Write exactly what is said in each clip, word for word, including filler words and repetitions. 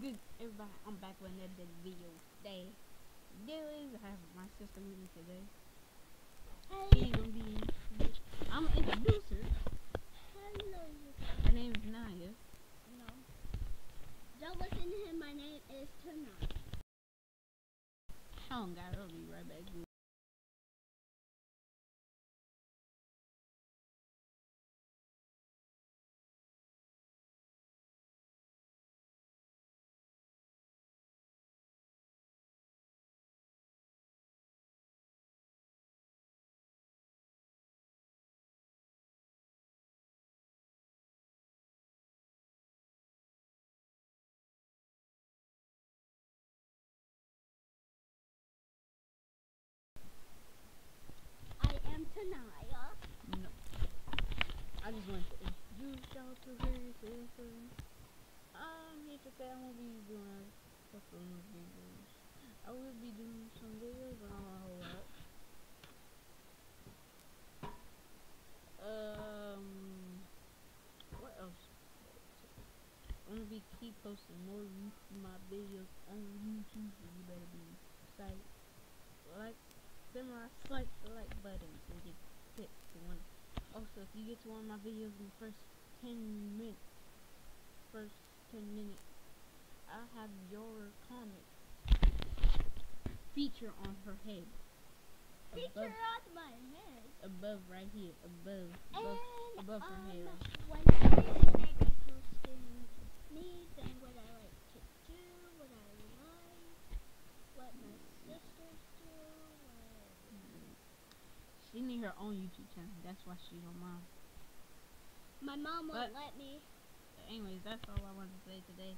good, everybody? I'm back with another video today. Today, I have my sister with me today. She's gonna be. I'm gonna introduce her. Hello. Her name is Naya. No. Don't listen to him. My name is Tana. I don't got her. I'll be right back. I am Tanaya. No. I just want to introduce y'all to her sister. Um, here today I'm gonna be doing a couple of videos. I will be doing some videos, but not a whole lot. Um, what else? I'm gonna be keep posting more of my videos on YouTube, so you better be excited. Like, samurai, swipe the like button and get tips to one. Also, if you get to one of my videos in the first ten minutes, first ten minutes, I'll have your comment feature on her head. Feature on my head. Above, right here, above, above, And above her um, hair. when I make a posting me, then what I like to do, what I like, what my sisters do, what She need her own YouTube channel. That's why she don't mind. my mom won't But- let me. Anyways, that's all I wanted to say today.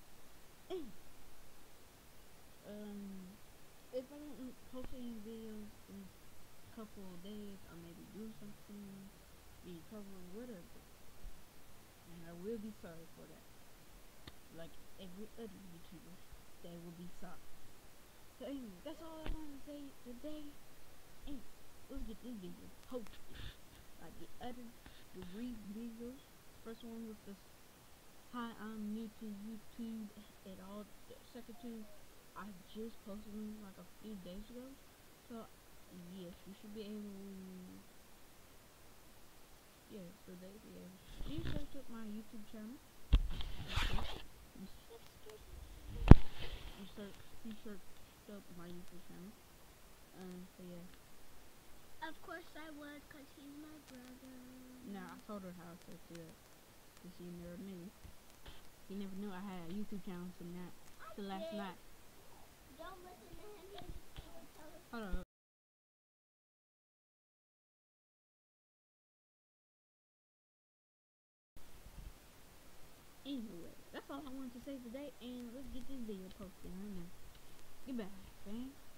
um, if I don't post any videos in a couple of days, I may be doing something, be covering whatever, and I will be sorry for that. Like every other YouTuber, they will be sorry. So anyway, that's all I wanted to say today. And let's get this video posted. Like the other three videos. First one was this. Hi, I'm new to YouTube at all. The second two, I just posted them like a few days ago. So, yes, you should be able. Yeah, so they, yeah. You search up my YouTube channel. You, you search, you search up my YouTube channel. Um, so yeah. Of course I would, cause he's my brother. Now I told her how to do it, cause she never knew. She never knew I had a YouTube channel till now, till last did. night. Don't listen to him. He will tell us. Hold on. Anyway, that's all I wanted to say today, and let's get this video posted right now. Goodbye, fam.